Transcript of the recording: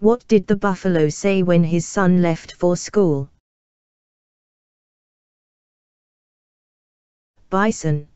What did the buffalo say when his son left for school? Bison.